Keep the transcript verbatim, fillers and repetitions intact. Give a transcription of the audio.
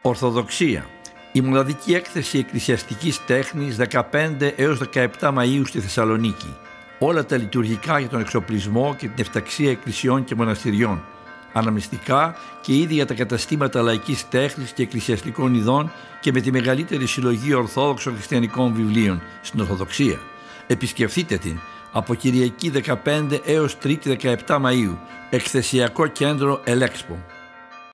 Ορθοδοξία. Η μοναδική έκθεση εκκλησιαστικής τέχνης δεκαπέντε έως δεκαεπτά Μαΐου στη Θεσσαλονίκη. Όλα τα λειτουργικά για τον εξοπλισμό και την εφταξία εκκλησιών και μοναστηριών. Αναμνηστικά και ήδη για τα καταστήματα λαϊκής τέχνης και εκκλησιαστικών ειδών και με τη μεγαλύτερη συλλογή ορθόδοξων χριστιανικών βιβλίων στην Ορθοδοξία. Επισκεφτείτε την από Κυριακή δεκαπέντε έως Τρίτη δεκαεπτά Μαΐου. Εκθεσιακό κέντρο Ελέξπο.